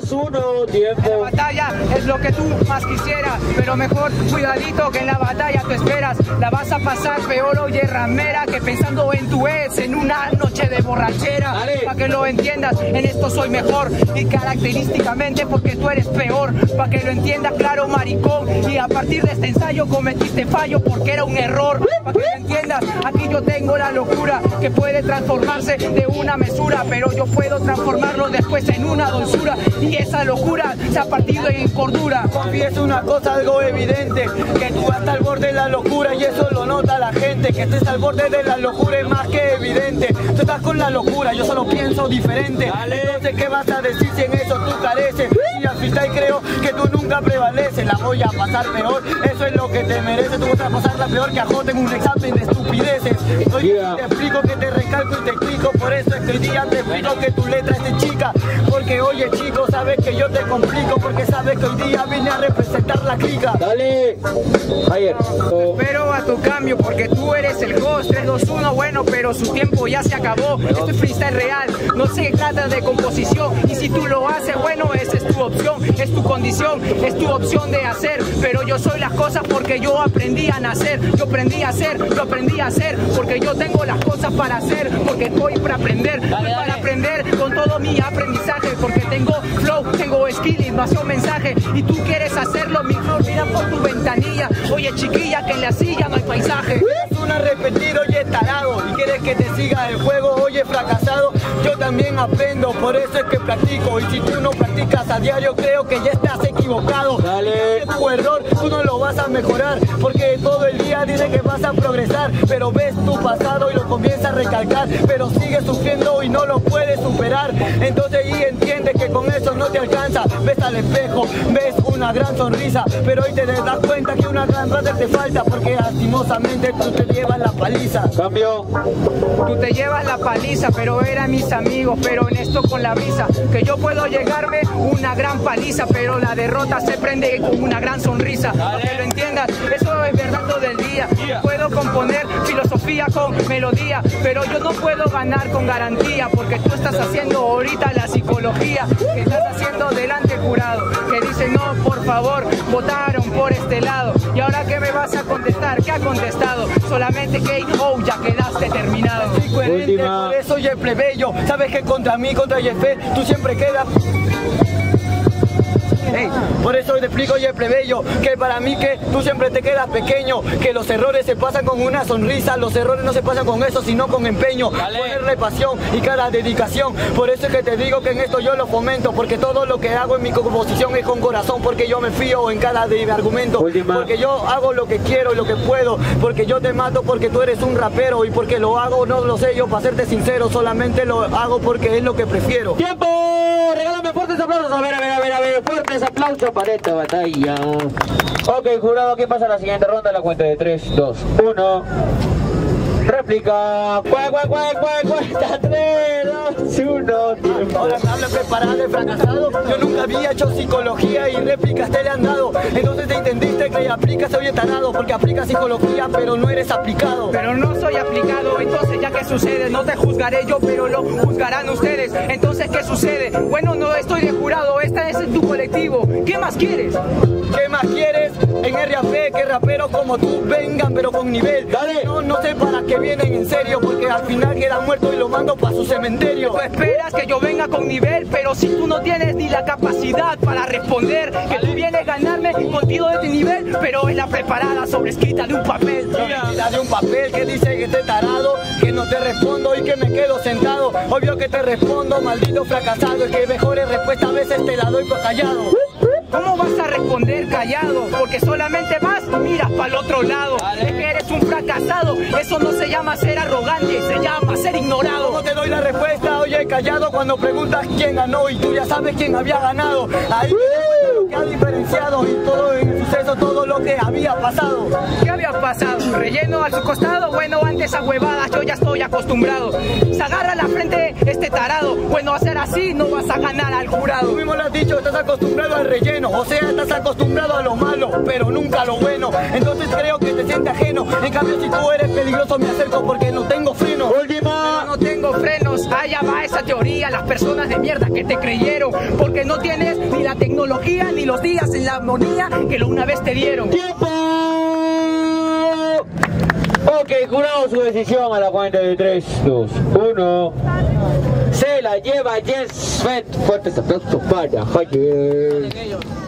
2, 1, tiempo. La batalla es lo que tú más quisieras, pero mejor cuidadito que en la batalla tú esperas. La vas a pasar peor, oye ramera, que pensando en tu ex en una noche de borrachera. Para que lo entiendas, en esto soy mejor y característicamente porque tú eres peor. Para que lo entiendas claro, maricón, y a partir de este ensayo cometiste fallo porque era un error. Para que lo entiendas, aquí yo tengo la locura que puede transformarse de una mesura, pero yo puedo transformarlo después en una dulzura, y esa locura se ha partido en cordura. Confieso una cosa algo evidente, que tú vas al borde de la locura y eso lo nota la gente. Que estés al borde de la locura es más que evidente. Tú estás con la locura, yo solo pienso diferente. Entonces ¿qué vas a decir si en eso tú careces? Y al freestyle creo que tú nunca prevaleces. La voy a pasar peor, eso es lo que te mereces. Tú vas a pasarla peor que a J en un examen de estupideces. Hoy te explico que te recalco y te explico. Por eso es que hoy día te explico que tu letra es de chica. Porque oye chico, sabes que yo te complico, porque sabes que hoy día vine a representar la clica. Dale, ayer. Pero a tu cambio, porque tú eres el host. 3, 2, 1, bueno, pero su tiempo ya se acabó. Esto es freestyle real, no se trata de composición. Y si tú lo haces, bueno, esa es tu opción, es tu condición, es tu opción de hacer. Pero yo soy las cosas porque yo aprendí a nacer. Yo aprendí a hacer, yo aprendí a hacer, porque yo tengo las cosas para hacer, porque estoy para aprender, para aprender con todo mi aprendizaje, porque tengo flow, tengo skill, innovación, mensaje, y tú quieres hacerlo mejor, mira por tu ventanilla. Oye chiquilla, que en la silla no hay paisaje. Es una repetida, oye tarado, y quieres que te siga el juego, oye fracasado. Yo también aprendo, por eso es que practico, y si tú no practicas a diario creo que ya estás equivocado. Dale. Tu error, tú no lo vas a mejorar, porque todo el día dices que vas a progresar, pero ves tu pasado y lo comienzas a recalcar, pero sigues sufriendo y no lo puedes superar. Entonces y entiendes que con eso no te alcanza. Ves al espejo, ves una gran sonrisa, pero hoy te das cuenta que una gran rata te falta, porque lastimosamente tú te llevas la paliza. Cambio. Tú te llevas la paliza, pero eran mis amigos, pero en esto con la brisa, que yo puedo llegarme una gran paliza, pero la derrota se prende con una gran sonrisa. Para que lo entiendas, eso es verdad todo el día. Puedo componer filosofía con melodía, pero yo no puedo ganar con garantía, porque tú estás haciendo ahorita la psicología que estás haciendo delante del jurado, que dice no, por favor, votaron por este lado. Y ahora ¿qué me vas a contestar? ¿Qué ha contestado? Solamente KO, ya quedaste terminado. Última. Por eso oye plebeyo, sabes que contra mí, contra Jefe, tú siempre quedas. Hey, por eso te explico, oye plebeyo, que para mí que tú siempre te quedas pequeño, que los errores se pasan con una sonrisa, los errores no se pasan con eso, sino con empeño, ponerle pasión y cada dedicación. Por eso es que te digo que en esto yo lo fomento, porque todo lo que hago en mi composición es con corazón, porque yo me fío en cada argumento. Última. Porque yo hago lo que quiero y lo que puedo, porque yo te mato porque tú eres un rapero, y porque lo hago, no lo sé yo, para serte sincero, solamente lo hago porque es lo que prefiero. ¡Tiempo! Regálame fuertes aplausos. A ver, fuertes aplausos para esta batalla. Ok, jurado, ¿qué pasa en la siguiente ronda? La cuenta de 3, 2, 1. Réplica. Cuenta 3, 2, 1. Ahora me hablas preparado de fracasado. Yo nunca había hecho psicología y réplicas te le han dado. Entonces te entendiste que aplicas oye tarado, porque aplicas psicología pero no eres aplicado. Pero no soy aplicado, entonces ya que sucede, no te juzgaré yo, pero lo juzgarán ustedes. Entonces ¿qué sucede? Bueno, no estoy de jurado, esta es tu colectivo. ¿Qué más quieres? ¿Qué más quieres? En RAP que raperos como tú vengan pero con nivel. Dale. No sé para qué vienen en serio, porque al final queda muerto y lo mando para su cementerio. Tú esperas que yo venga con nivel, pero si tú no tienes ni la capacidad para responder, que tú vienes a ganarme contigo de este nivel, pero es la preparada sobrescrita de un papel. La de un papel que dice que esté tarado, que no te respondo y que me quedo sentado. Obvio que te respondo, maldito fracasado, es que mejores respuestas a veces te la doy por callado. ¿Cómo vas a responder callado? Porque solamente vas, miras para el otro lado. Es que eres un fracasado, eso no se llama ser arrogante, se llama ser ignorado. No te doy la respuesta, oye callado, cuando preguntas quién ganó y tú ya sabes quién había ganado. Ahí lo que ha diferenciado y todo en el suceso, todo lo que había pasado. ¿Qué había pasado? ¿Relleno a su costado? Bueno, antes a huevadas yo ya estoy acostumbrado. Se agarra la frente este tarado. Pues no hacer así, no vas a ganar al jurado. Tú mismo lo has dicho, estás acostumbrado al relleno. O sea, estás acostumbrado a lo malo, pero nunca a lo bueno. Entonces creo que te sientes ajeno. En cambio, si tú eres peligroso, me acerco porque no tengo freno. Última. No tengo frenos, allá va esa teoría. Las personas de mierda que te creyeron, porque no tienes ni la tecnología ni los días en la armonía que una vez te dieron. ¡Tiempo! Ok, jurado, su decisión a la cuenta de 3, 2, 1. Se la lleva Jens Fett. Fuertes aplausos para Javier.